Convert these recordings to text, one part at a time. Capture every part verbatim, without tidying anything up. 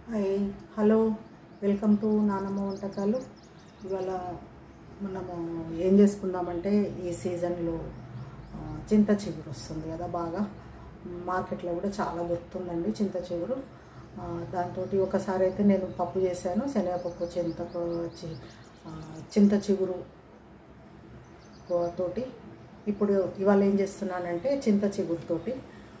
Hi hello welcome to నానమ్మ వంటకాలు. ఇవాళ మనము ఏం చేసుకుందామంటే ఈ సీజన్లో చింత చిగురు వస్తుంది కదా, బాగా మార్కెట్లో కూడా చాలా దొరుకుతుందండి చింత చిగురు. దాంతో ఒకసారి అయితే నేను పప్పు చేశాను, శనగపప్పు చింత చింత చిగురు తోటి. ఇప్పుడు ఇవాళ ఏం చేస్తున్నానంటే చింత చిగురుతోటి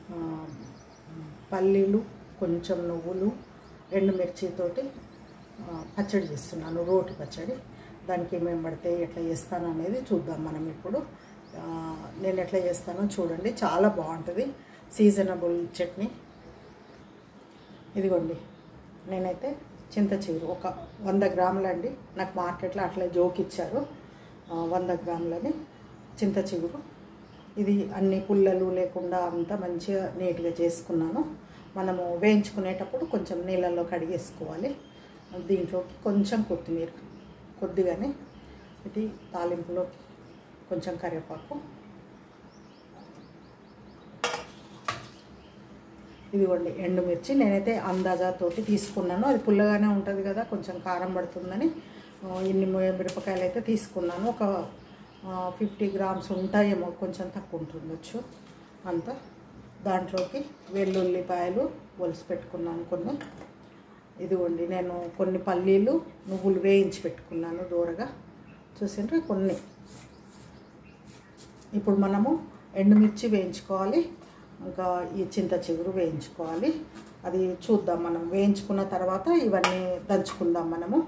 పల్లీలు, కొంచెం నువ్వులు, ఎండుమిర్చితోటి పచ్చడి చేస్తున్నాను, రోటి పచ్చడి. దానికి ఏమేమి పడితే ఎట్లా చేస్తాను అనేది చూద్దాం మనం. ఇప్పుడు నేను ఎట్లా చేస్తానో చూడండి, చాలా బాగుంటుంది సీజనబుల్ చట్నీ. ఇదిగోండి, నేనైతే చింత చిగురు ఒక వంద గ్రాములండి, నాకు మార్కెట్లో అట్లా జోకిచ్చారు, వంద గ్రాములని చింత చిగురు. ఇది అన్ని పుల్లలు లేకుండా అంతా మంచిగా నీట్గా చేసుకున్నాను. మనము వేయించుకునేటప్పుడు కొంచెం నీళ్ళల్లో కడిగేసుకోవాలి. దీంట్లోకి కొంచెం కొత్తిమీర, కొద్దిగానే ఇది తాలింపులో కొంచెం కరివేపాకు, ఇదిగోండి ఎండుమిర్చి. నేనైతే అందాజాతోటి తీసుకున్నాను, అది పుల్లగానే ఉంటుంది కదా, కొంచెం కారం పడుతుందని ఇన్ని మిరపకాయలు అయితే తీసుకున్నాను. ఒక ఫిఫ్టీ గ్రామ్స్ ఉంటాయేమో, కొంచెం తక్కువ ఉంటుండొచ్చు అంతా. దాంట్లోకి వెల్లుల్లిపాయలు ఒలిసి పెట్టుకున్నాను కొన్ని. ఇదిగోండి, నేను కొన్ని పల్లీలు, నువ్వులు వేయించి పెట్టుకున్నాను దూరగా, చూసిండ్రు కొన్ని. ఇప్పుడు మనము ఎండుమిర్చి వేయించుకోవాలి, ఇంకా ఈ చింత చిగురు వేయించుకోవాలి. అది చూద్దాం మనం. వేయించుకున్న తర్వాత ఇవన్నీ దంచుకుందాం మనము.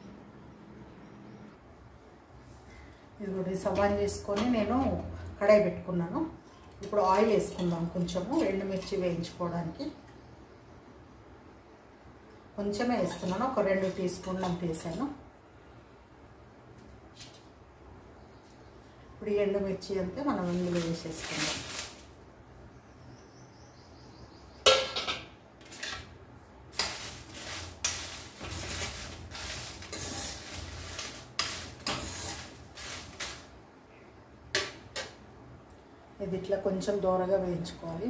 ఇదిగోండి, సవాన్ చేసుకొని నేను కడాయి పెట్టుకున్నాను. ఇప్పుడు ఆయిల్ వేసుకుందాం కొంచెము, ఎండుమిర్చి వేయించుకోవడానికి. కొంచెమే వేస్తున్నాను, ఒక రెండు టీ స్పూన్లు అంత వేసాను. ఇప్పుడు ఈ ఎండుమిర్చి అంతే మనం ఇందులో వేసేసుకుందాం. ఇది ఇట్లా కొంచెం దూరగా వేయించుకోవాలి.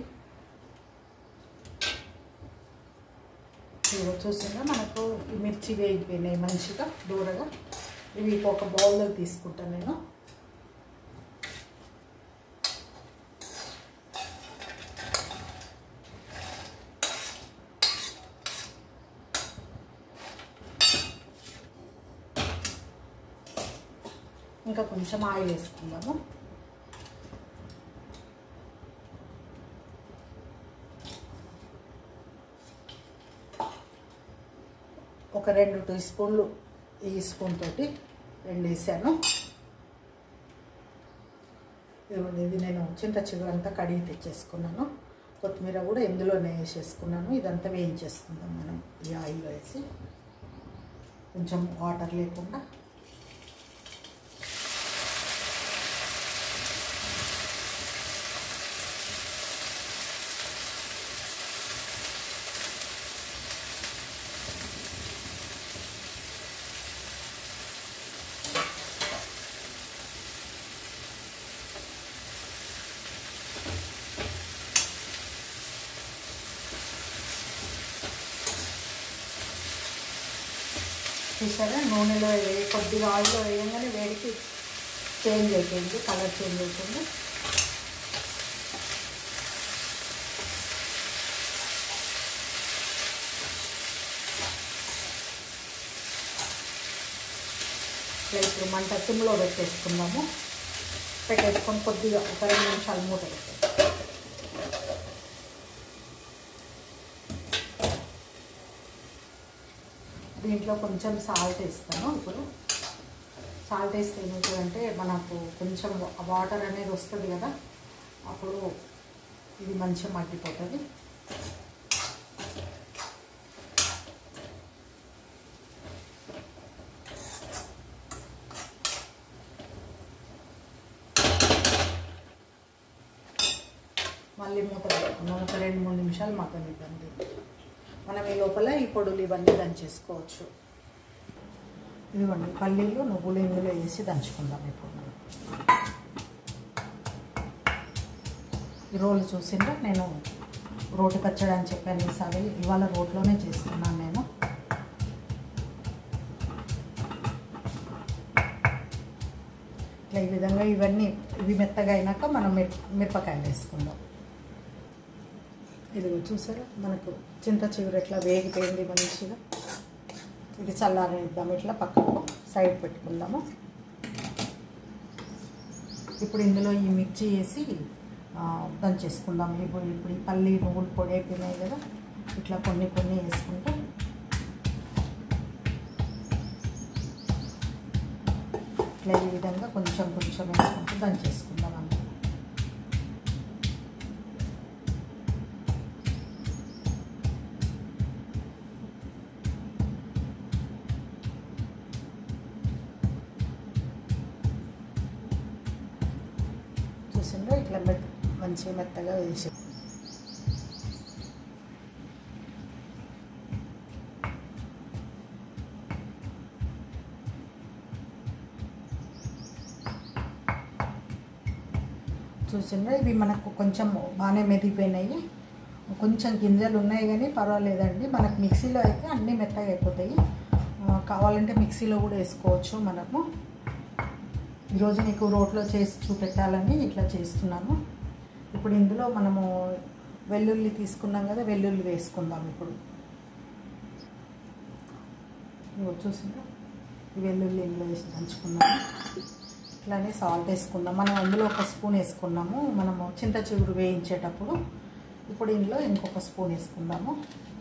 ఇవి చూసినా మనకు ఈ మిర్చి వేగిపోయినాయి మంచిగా దూరగా. ఇవి ఒక బౌల్లో తీసుకుంటాను నేను. ఇంకా కొంచెం ఆయిల్ వేసుకుందాము. ఒక రెండు టీ స్పూన్లు ఈ స్పూన్ తోటి రెండు వేసాను. ఇది నేను చింత చిగురు అంతా కడిగి తెచ్చేసుకున్నాను. కొత్తిమీర కూడా ఇందులోనే వేసేసుకున్నాను. ఇదంతా వేయించేసుకుందాం మనం ఈ ఆయిల్లో వేసి, కొంచెం వాటర్ లేకుండా. చూసారా, నూనెలో కొద్దిగా ఆయిల్లో వేయగానే వేడికి చేంజ్ అయిపోయింది, కలర్ చేంజ్ అవుతుంది. ఇట్లా ఇప్పుడు మంట సిమ్లో పెట్టేసుకుందాము. పెట్టేసుకొని కొద్దిగా ఒక రెండు నిమిషాలు మూత పెట్టేస్తాం. దీంట్లో కొంచెం సాల్ట్ వేస్తాను. ఇప్పుడు సాల్ట్ వేస్తే ఏమవుతుందంటే మనకు కొంచెం వాటర్ అనేది వస్తుంది కదా, అప్పుడు ఇది మంచిగా మగ్గిపోతుంది. మళ్ళీ మూత పెట్టుకున్నాం, ఒక రెండు మూడు నిమిషాలు మగ్గనిద్దండి. మనం ఈ లోపల ఈ పొడులు ఇవన్నీ దంచేసుకోవచ్చు. ఇదిగోండి, పల్లీలు, నువ్వులు ఇందులో వేసి దంచుకుందాం ఇప్పుడు మనం. ఈ రోలు చూసిండ్రా, నేను రోటి పచ్చడి అని చెప్పాను ఈసారి. ఇవాళ రోట్లోనే చేస్తున్నాను నేను. ఇట్లా ఈ విధంగా ఇవన్నీ ఇవి మెత్తగా అయినాక మనం మిరప మిరపకాయలు వేసుకుందాం. ఇది చూసారా మనకు చింత చిగురు ఎట్లా వేగిపోయింది మంచిగా. ఇది చల్లారనిద్దాం, ఇట్లా పక్కకు సైడ్ పెట్టుకుందాము. ఇప్పుడు ఇందులో ఈ మిర్చి వేసి దంచేసుకుందాం. ఇప్పుడు ఇప్పుడు ఈ పల్లి నువ్వులు పొడి అయిపోయినాయి కదా, ఇట్లా కొన్ని కొన్ని వేసుకుంటూ ఇట్లా ఈ విధంగా కొంచెం కొంచెం వేసుకుంటూ దంచేసుకుందాం అంతే. చూసిండ్రా ఇట్లా మెత్త మంచిగా మెత్తగా వేసి చూసిండ్రా ఇవి మనకు కొంచెం బాగానే మెదిగిపోయినాయి. కొంచెం గింజలు ఉన్నాయి కానీ పర్వాలేదండి. మనకు మిక్సీలో అయితే అన్నీ మెత్తగా అయిపోతాయి. కావాలంటే మిక్సీలో కూడా వేసుకోవచ్చు మనము. ఈరోజు నీకు రోట్లో చేసి చూపెట్టాలని ఇట్లా చేస్తున్నాను. ఇప్పుడు ఇందులో మనము వెల్లుల్లి తీసుకున్నాం కదా, వెల్లుల్లి వేసుకుందాం. ఇప్పుడు చూసిందా ఈ వెల్లుల్లి ఇందులో వేసి దంచుకున్నాము. ఇట్లానే సాల్ట్ వేసుకుందాం. మనం అందులో ఒక స్పూన్ వేసుకున్నాము మనము చింత చిగురు వేయించేటప్పుడు. ఇప్పుడు ఇందులో ఇంకొక స్పూన్ వేసుకుందాము.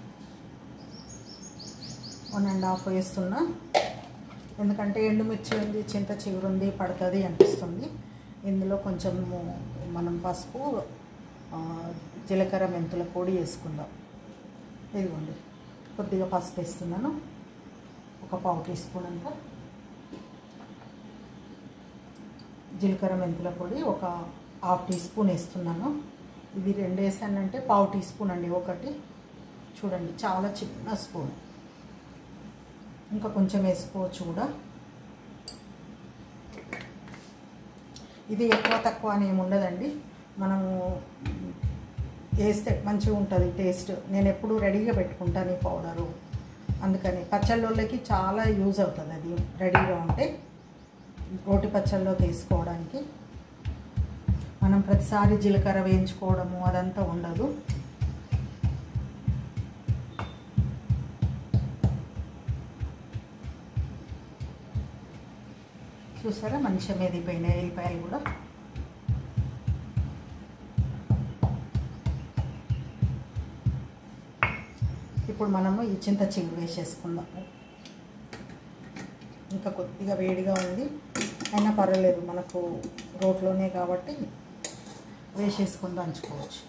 వన్ అండ్ హాఫ్ వేస్తున్నా, ఎందుకంటే ఎండుమిర్చి ఉంది, చింత చిగురు ఉంది, పడుతుంది అనిపిస్తుంది. ఇందులో కొంచెం మనం పసుపు, జీలకర్ర, మెంతుల పొడి వేసుకుందాం. ఇదిగోండి కొద్దిగా పసుపు వేస్తున్నాను, ఒక పావు టీ స్పూన్ అంతా. జీలకర్ర మెంతుల పొడి ఒక హాఫ్ టీ స్పూన్ వేస్తున్నాను. ఇది రెండు వేసానంటే పావు టీ స్పూన్ అండి ఒకటి. చూడండి చాలా చిన్న స్పూన్, ఇంకా కొంచెం వేసుకోవచ్చు కూడా. ఇది ఎక్కువ తక్కువ అని ఏమి ఉండదండి, మనము వేస్తే మంచిగా ఉంటుంది టేస్ట్. నేను ఎప్పుడు రెడీగా పెట్టుకుంటాను ఈ పౌడరు, అందుకని పచ్చళ్ళకి చాలా యూజ్ అవుతుంది అది రెడీగా ఉంటే. రోటి పచ్చళ్ళలోకి వేసుకోవడానికి మనం ప్రతిసారి జీలకర్ర వేయించుకోవడము అదంతా ఉండదు. చూసారా మంచిగా మెదిపోయినాయి ఎల్లిపాయలు కూడా. ఇప్పుడు మనము ఈ చింత చిగురు వేసేసుకుందాము. ఇంకా కొద్దిగా వేడిగా ఉంది అయినా పర్వాలేదు, మనకు రోట్లోనే కాబట్టి వేసేసుకొని దంచుకోవచ్చు.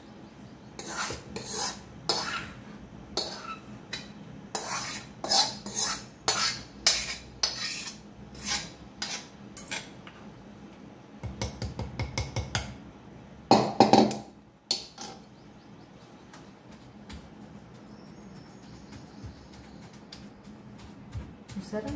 చూసారా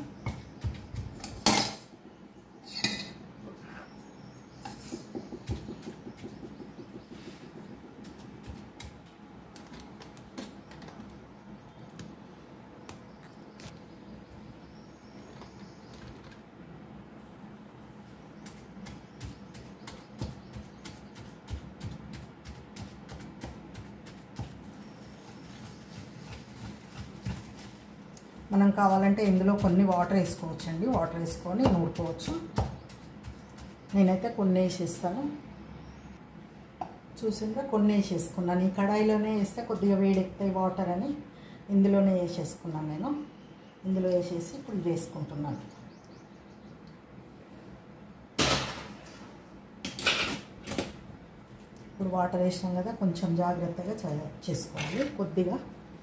మనం కావాలంటే ఇందులో కొన్ని వాటర్ వేసుకోవచ్చు అండి, వాటర్ వేసుకొని నూరుకోవచ్చు. నేనైతే కొన్ని వేసేస్తాను. చూసిందా కొన్ని వేసేసుకున్నాను. ఈ కడాయిలోనే వేస్తే కొద్దిగా వేడెక్కుతాయి వాటర్ అని ఇందులోనే వేసేసుకున్నాను నేను. ఇందులో వేసేసి ఇప్పుడు వేసుకుంటున్నాను. ఇప్పుడు వాటర్ వేసినాం కదా, కొంచెం జాగ్రత్తగా చేసుకోవాలి కొద్దిగా.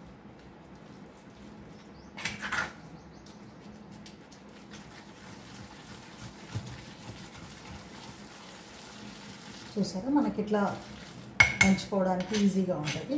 చూసారా మనకి ఇట్లా దంచుకోవడానికి ఈజీగా ఉంటుంది.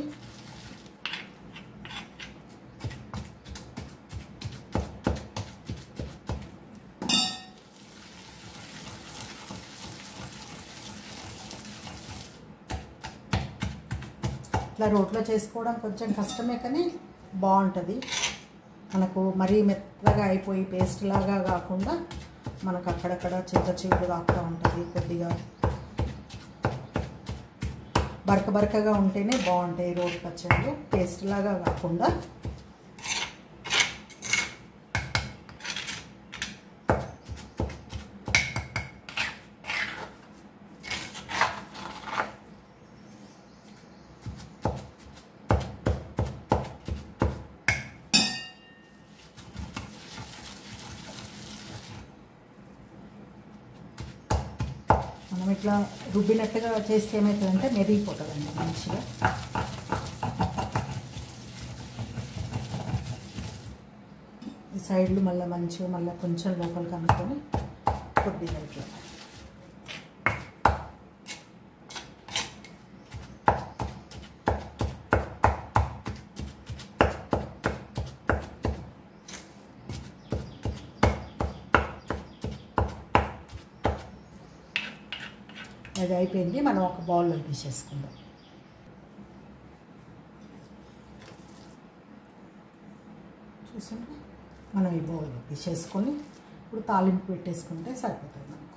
ఇట్లా రోట్లో చేసుకోవడం కొంచెం కష్టమే కానీ బాగుంటుంది. మనకు మరీ మెత్తగా అయిపోయి పేస్ట్ లాగా కాకుండా మనకు అక్కడక్కడ చింత చిగురు తాకుతూ ఉంటుంది. కొద్దిగా బరక బరకగా ఉంటేనే బాగుంటాయి రోటి పచ్చళ్ళు, పేస్ట్ లాగా కాకుండా. మనం ఇట్లా రుబ్బినట్టుగా చేస్తే ఏమవుతుందంటే మెరిగిపోతుందండి మంచిగా. ఈ సైడ్లు మళ్ళీ మంచిగా మళ్ళీ కొంచెం లోపలికి అనుకొని కొద్దిగా ఇట్లా అది అయిపోయింది. మనం ఒక బౌల్లో తీసేసుకుందాం. చూసారా, మనం ఈ బౌల్లో తీసేసుకొని ఇప్పుడు తాలింపు పెట్టేసుకుంటే సరిపోతుంది మనకు.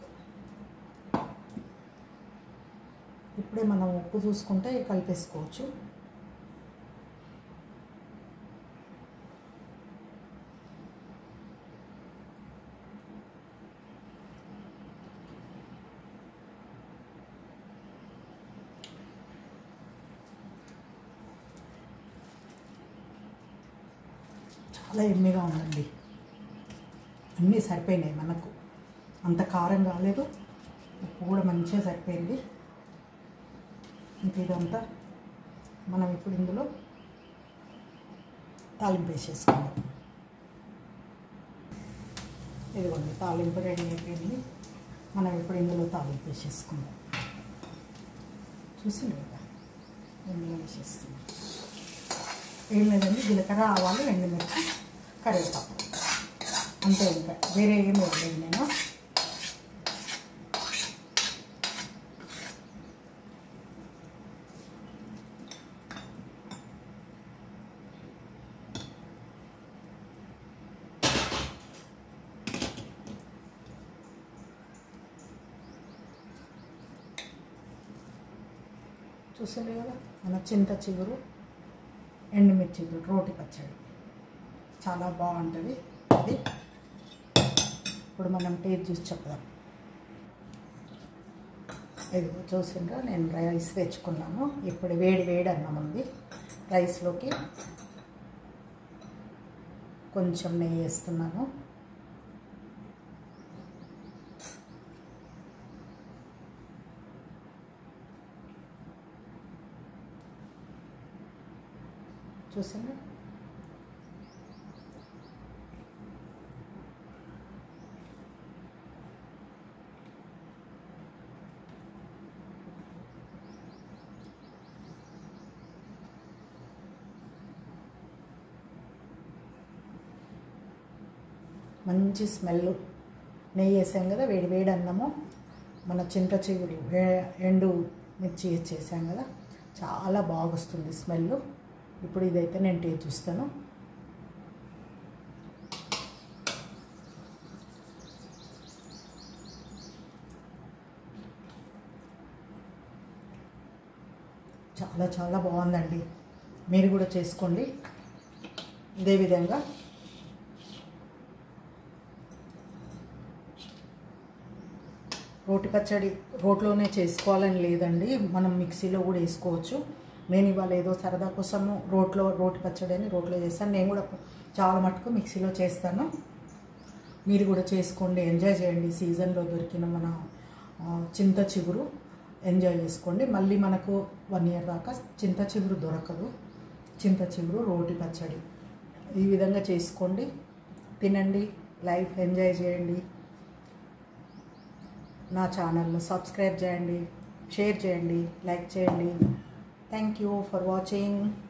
ఇప్పుడే మనం ఉప్పు చూసుకుంటే కలిపేసుకోవచ్చు. చాలా ఎమ్మిగా ఉందండి. అన్నీ సరిపోయినాయి మనకు, అంత కారం కాలేదు, ఉప్పు కూడా మంచిగా సరిపోయింది. ఇంక ఇదంతా మనం ఇప్పుడు ఇందులో తాలింపు వేసేసుకుందాం. ఇదిగోండి తాలింపు రెడీ అయిపోయింది. మనం ఇప్పుడు ఇందులో తాలింపు వేసేసుకుందాం. చూసింది కదా, ఇందులో వేసేస్తున్నాం. ఏం లేదండి, జీలకర్ర, ఆవాలు, ఎండుమిర్చి, కరివేపాకు, అంతే. ఇంకా వేరే ఏం లేదు. నేను చూసింది కదా మన చింత చిగురు ఎండుమిర్చి రోటి పచ్చడి చాలా బాగుంటుంది. అది ఇప్పుడు మనం టేస్ట్ చూసి చెప్దాం. ఇది చూసిండ్రా, నేను రైస్ తెచ్చుకున్నాను. ఇప్పుడు వేడి వేడి అన్నం ఉంది. రైస్లోకి కొంచెం నెయ్యి వేస్తున్నాను. చూసాను, మంచి స్మెల్. నెయ్యి వేసాం కదా, వేడి వేడి అన్నము, మన చింత చిగురు ఎండు మిర్చి చేసాం కదా, చాలా బాగా వస్తుంది స్మెల్. ఇప్పుడు ఇదైతే నేను టేస్ట్ చూస్తాను. చాలా చాలా బాగుందండి. మీరు కూడా చేసుకోండి ఇదే విధంగా. రోటి పచ్చడి రోట్లోనే చేసుకోవాలని లేదండి, మనం మిక్సీలో కూడా వేసుకోవచ్చు. నేను ఇవాళ ఏదో సరదా కోసము రోట్లో రోటి పచ్చడి అని రోట్లో చేస్తాను. నేను కూడా చాలా మటుకు మిక్సీలో చేస్తాను. మీరు కూడా చేసుకోండి, ఎంజాయ్ చేయండి. సీజన్లో దొరికిన మన చింత చిగురు ఎంజాయ్ చేసుకోండి. మళ్ళీ మనకు వన్ ఇయర్ దాకా చింత చిగురు దొరకదు. చింత చిగురు రోటి పచ్చడి ఈ విధంగా చేసుకోండి, తినండి, లైఫ్ ఎంజాయ్ చేయండి. నా ఛానల్ను సబ్స్క్రైబ్ చేయండి, షేర్ చేయండి, లైక్ చేయండి. Thank you for watching.